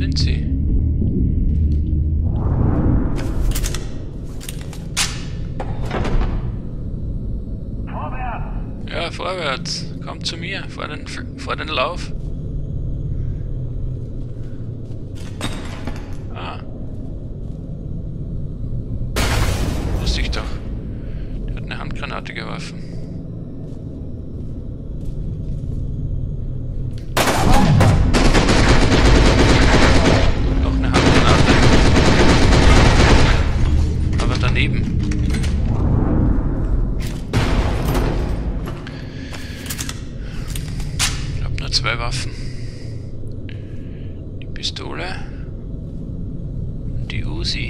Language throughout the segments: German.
sind sie? Ja, vorwärts. Kommt zu mir. Vor den Lauf. Ah. Wusste ich doch. Der hat eine Handgranate geworfen. Noch eine Handgranate. Aber daneben. Zwei Waffen. Die Pistole und die Uzi.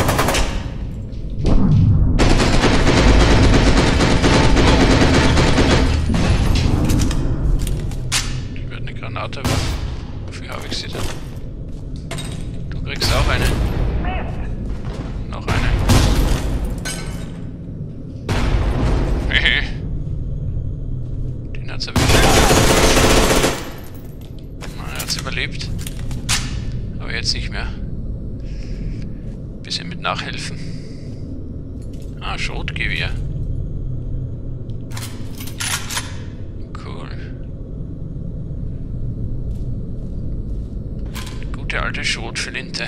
Ich werde eine Granate werfen. Wofür habe ich sie denn? Du kriegst auch eine. Noch eine. Den hat's erwischt. Überlebt. Aber jetzt nicht mehr. Bisschen mit nachhelfen. Ah, Schrotgewehr. Cool. Gute alte Schrotflinte.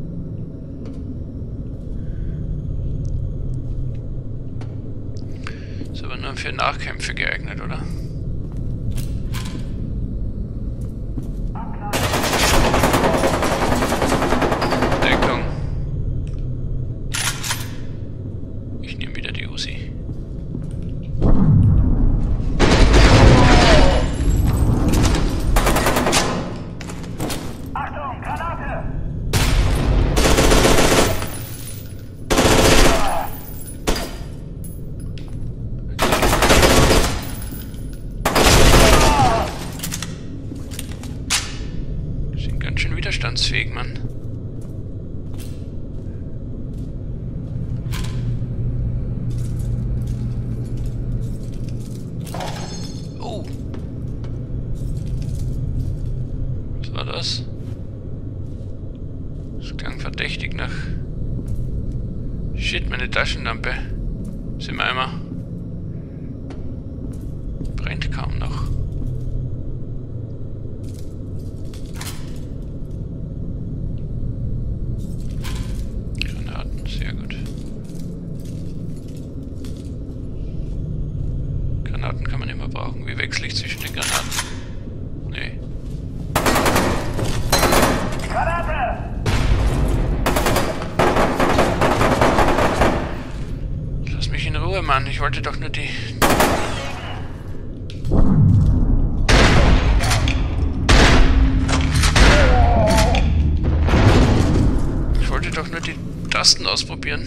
Ist aber nur für Nachkämpfe geeignet, oder? Widerstandsfähig, Mann. Oh. Was war das? Das klang verdächtig nach... Shit, meine Taschenlampe. Ist im Eimer. Brennt kaum noch. Sehr gut. Granaten kann man immer brauchen. Wie wechsle ich zwischen den Granaten? Nee. Granate! Lass mich in Ruhe, Mann. Ich wollte doch nur die... Ich wollte doch nur die Tasten ausprobieren.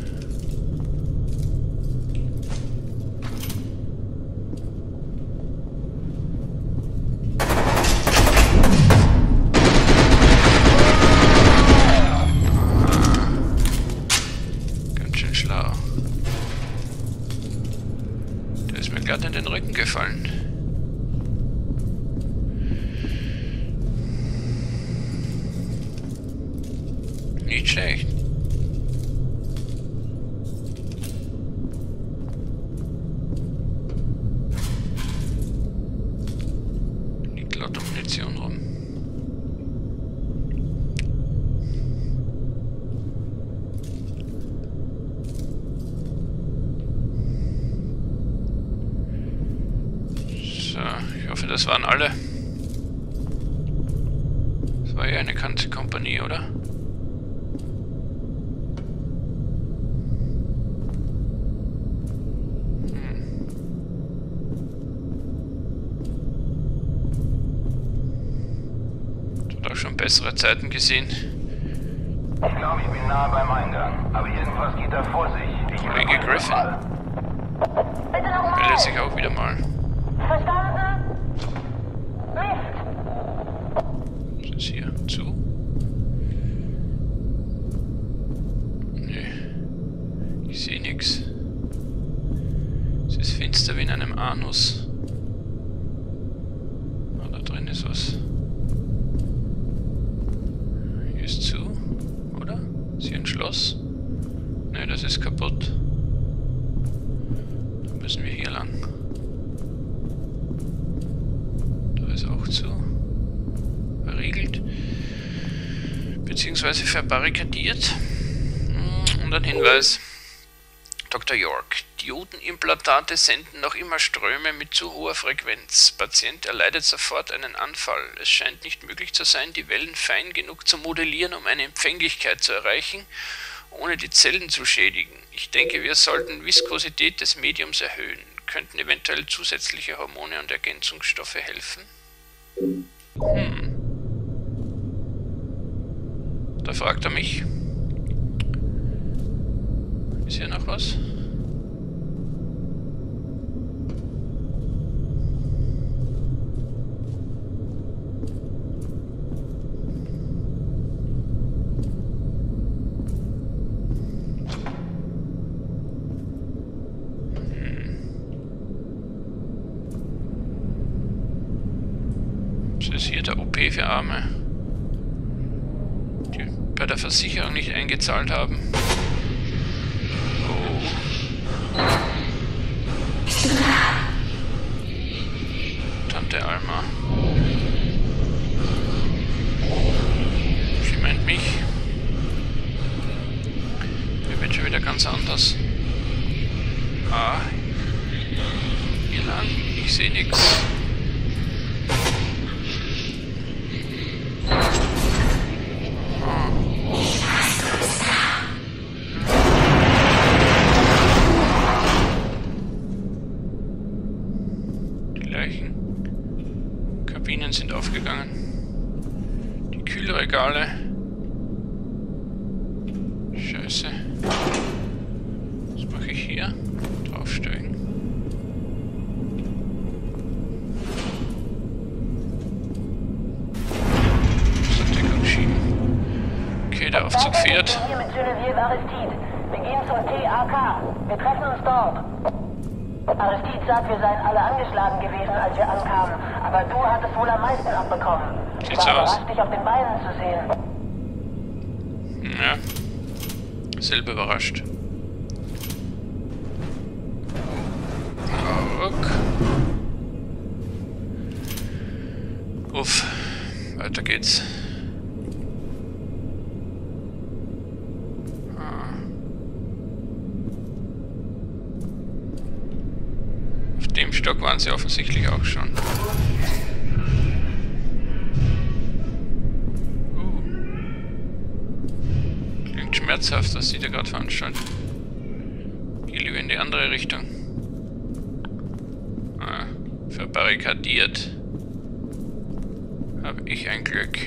Ganz schön schlau. Der ist mir glatt in den Rücken gefallen. Nicht schlecht. Munition rum. So, ich hoffe, das waren alle. Das war ja eine ganze Kompanie, oder? Schon bessere Zeiten gesehen. Ich glaube, ich bin nahe beim Eingang, aber irgendwas geht da vor sich. Kollege Griffin. Meldet sich auch wieder mal. Verstanden? Mist! Was ist hier? Zu? Nee. Ich sehe nichts. Es ist finster wie in einem Anus. Ah, da drin ist was. Schloss? Ne, das ist kaputt. Dann müssen wir hier lang. Da ist auch zu. Verriegelt. Beziehungsweise verbarrikadiert. Und ein Hinweis. Dr. York. Diodenimplantate senden noch immer Ströme mit zu hoher Frequenz. Patient erleidet sofort einen Anfall. Es scheint nicht möglich zu sein, die Wellen fein genug zu modellieren, um eine Empfänglichkeit zu erreichen, ohne die Zellen zu schädigen. Ich denke, wir sollten Viskosität des Mediums erhöhen. Könnten eventuell zusätzliche Hormone und Ergänzungsstoffe helfen? Da fragt er mich. Ist hier noch was? Das ist hier der OP für Arme, die bei der Versicherung nicht eingezahlt haben. Tante Alma. Sie meint mich. Mir wird schon wieder ganz anders. Ah. Hier lang. Ich sehe nichts. Kabinen sind aufgegangen. Die Kühlregale. Scheiße. Was mache ich hier? Draufsteigen. Deckung schieben. Okay, der Aufzug fährt. Hier mit Genevieve Aristide. Wir gehen zum TAK. Wir treffen uns dort. Aristide sagt, wir seien alle angeschlagen gewesen, als wir ankamen. Aber du hattest wohl am meisten abbekommen. Ich Sieht's war aus. überrascht, dich auf den Beinen zu sehen. Ja. Selber überrascht. Ruck. Uff. Weiter geht's. Auf dem Stock waren sie offensichtlich auch schon. Klingt schmerzhaft, was sie da gerade veranstalten. Geh lieber in die andere Richtung. Ah, verbarrikadiert. Hab ich ein Glück.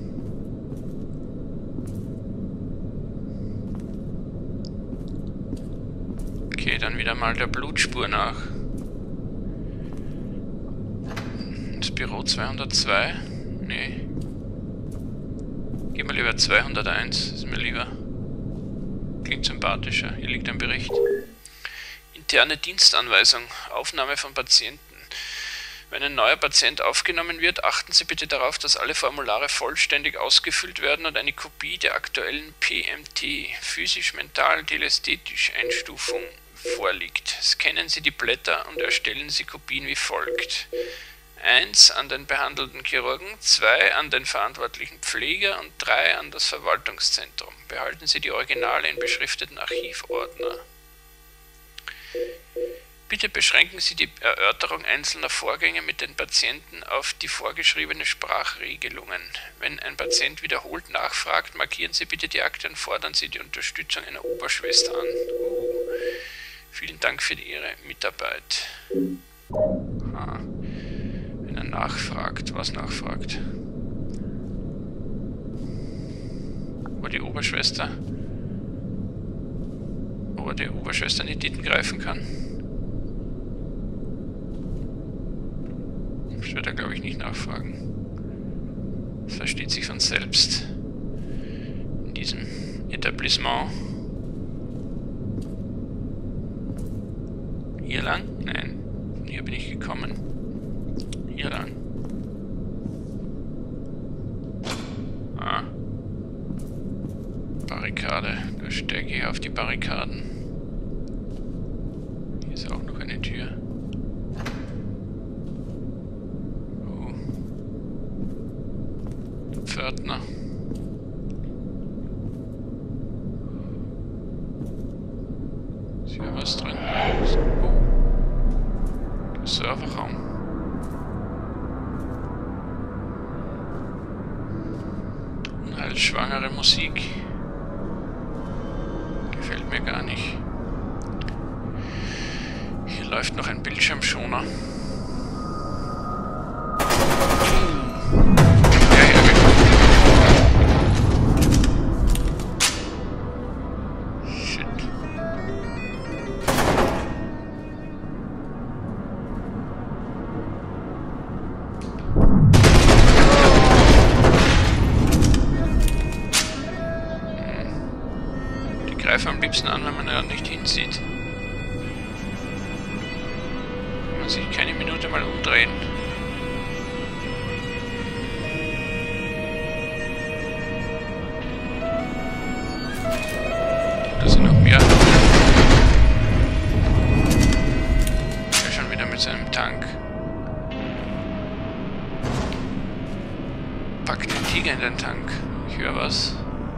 Okay, dann wieder mal der Blutspur nach. Das Büro 202? Nee. Gehen wir lieber 201, ist mir lieber. Klingt sympathischer. Hier liegt ein Bericht. Interne Dienstanweisung. Aufnahme von Patienten. Wenn ein neuer Patient aufgenommen wird, achten Sie bitte darauf, dass alle Formulare vollständig ausgefüllt werden und eine Kopie der aktuellen PMT, physisch-mental-telästhetisch Einstufung, vorliegt. Scannen Sie die Blätter und erstellen Sie Kopien wie folgt. 1 an den behandelnden Chirurgen, 2 an den verantwortlichen Pfleger und 3 an das Verwaltungszentrum. Behalten Sie die Originale in beschrifteten Archivordner. Bitte beschränken Sie die Erörterung einzelner Vorgänge mit den Patienten auf die vorgeschriebene Sprachregelungen. Wenn ein Patient wiederholt nachfragt, markieren Sie bitte die Akte und fordern Sie die Unterstützung einer Oberschwester an. Vielen Dank für Ihre Mitarbeit. Wenn er nachfragt, was nachfragt? Ob die Oberschwester in die Titten greifen kann? Das wird er, glaube ich, nicht nachfragen. Das versteht sich von selbst. In diesem Etablissement. Hier lang? Nein. Von hier bin ich gekommen. Hier lang. Barrikade. Da steige ich auf die Barrikaden. Hier ist auch noch eine Tür. Oh. Pförtner. Ist hier was drin? Oh. Der Serverraum. Unheilsschwangere Musik. Gefällt mir gar nicht. Hier läuft noch ein Bildschirmschoner. Shit. Die greifen am liebsten an, wenn man ja nicht hinsieht. Man sich keine Minute mal umdrehen. Da sind noch mehr. Der schon wieder mit seinem Tank. Packt den Tiger in den Tank. Ich höre was.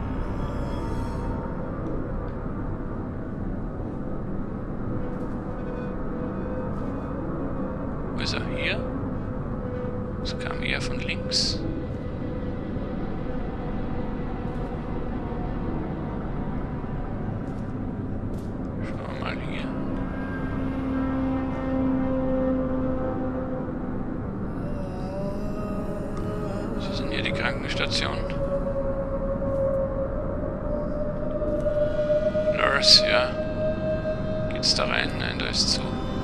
Wo ist er? Hier? Das kam eher von links. Schauen wir mal hier. Was ist denn hier die Krankenstation? Nurse, ja. Geht's da rein? Nein, da ist zu.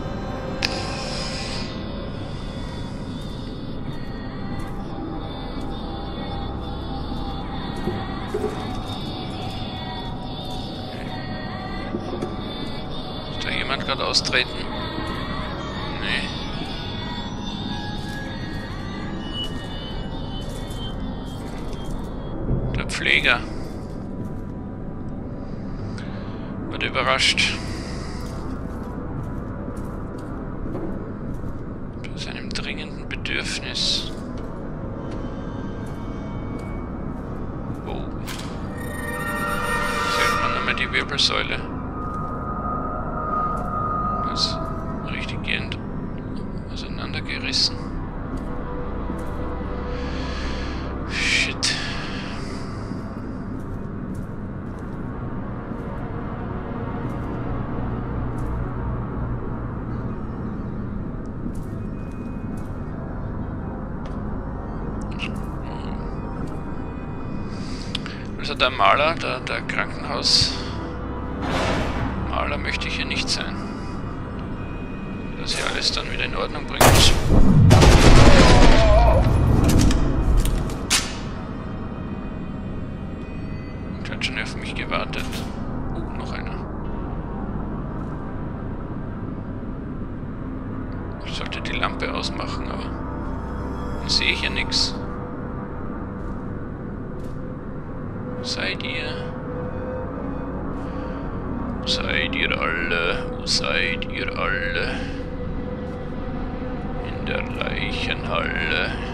Ist da jemand gerade austreten? Nee. Der Pfleger. Wird überrascht. Bei seinem dringenden Bedürfnis. Oh. Sieht man nochmal die Wirbelsäule. Das richtig gehend auseinandergerissen. Shit. Also der Maler, der Krankenhausmaler möchte ich hier nicht sein. Dass hier alles dann wieder in Ordnung bringt. Und hat schon auf mich gewartet. Noch einer. Ich sollte die Lampe ausmachen, aber dann sehe ich ja nichts. Seid ihr alle? Wo seid ihr alle? In der Leichenhalle.